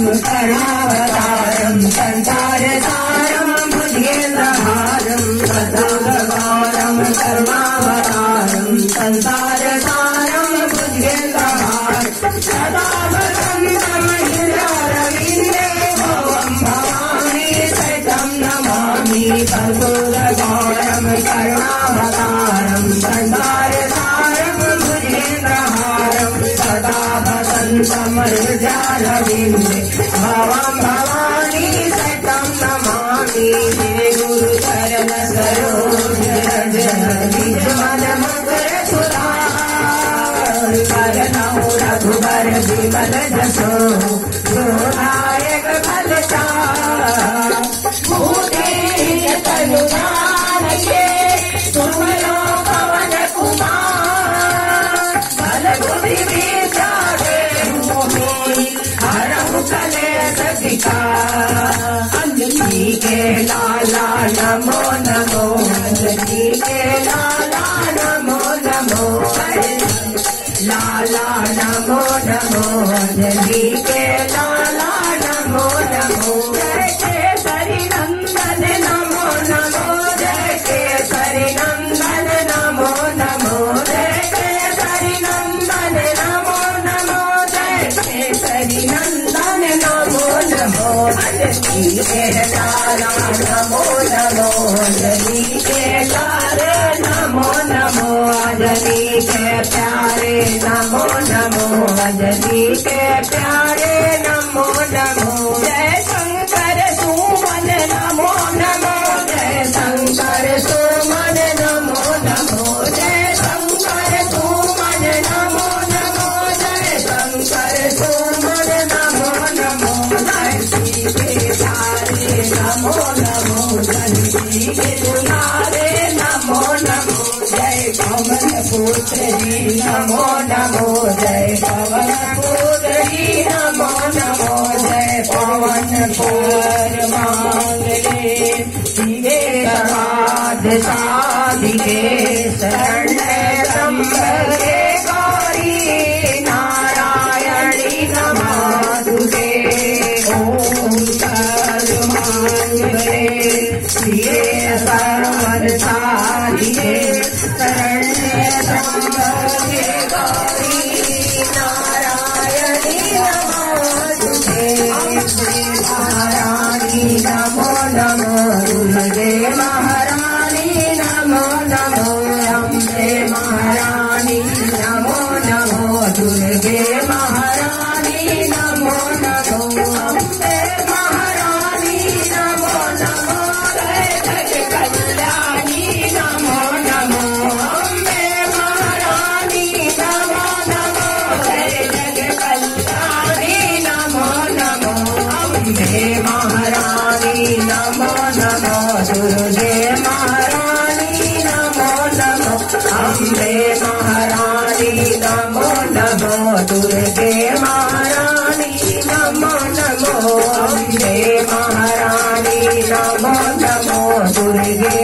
करुणावतारं संसारसारं भुजगेन्द्रहारं सदागवारं करुणावतारं संसारसारं भुजगेन्द्रहारं सदा वसन्तं हृदयारविन्दे भवं भवानी सहितं नमामि कर्पूरगौरं करुणावतारं संसारसारं भुजगेन्द्रहारं सदा वसन्तं हृदयारविन्दे भवं भवानी सहितं नमामि गुरु चरण सरोज रज निज मन मकर सुधार करनौ रघुबर विमल जसो जोदायक फलचार भूतेन्द्र तनु जानिके तुमरो पवन कुमार बल बुद्धि विद्यादे मोहि हरहु कलेश विकार अंजनी के लाला नमो नमो अंजनी के लाला नमो नमो लाला नमो नमो अंजनी के लाला नमो नमो जय केसरी नंदन नमो नमो जय केसरी नंदन नमो नमो जय केसरी नंदन नमो नमो जय केसरी नंदन नमो नमो अंजनी के लाला नमो नमो अंजनी के लारे नमो नमो अंजनी के प्यारे नमो नमो अंजनी के प्यारे नमो नमो जय शंकर सुमन नमो नमो जय शंकर सुमन नमो नमो जय शंकर सुमन नमो नमो जय शंकर सुमन नमो नमो जय श्री के प्यारे नमो नमो जय श्री के दुलारे नमो नमो जय पवन पुत्र जी नमो नमो जय पवन पुत्र जी नमो नमो जय पवन पुर मांगले शिवे सवाद साधिके शरण्य त्र्यंबके गौरी नारायणी नमोस्तुते ओम सर्व मांगले शिवे सर्वर साधिके शरण्य त्र्यंबके गौरी नारायणी नमोस्तुते महारानी नमो नमो दुर्गे महारानी नमो नमो अम्बे महारानी नमो नमो दुर्गे महारानी नमो नमो अम्बे महारानी नमो नमो जय जग कल्याणी नमो नमो अम्बे महारानी नमो नमो जय जग कल्याणी नमो नमो अम्बे महारानी नमो नमो दुर्गे महारानी नमो नमो अम्बे महारानी नमो नमो दुर्गे महारानी नमो नमो अम्बे महारानी नमो नमो दुर्गे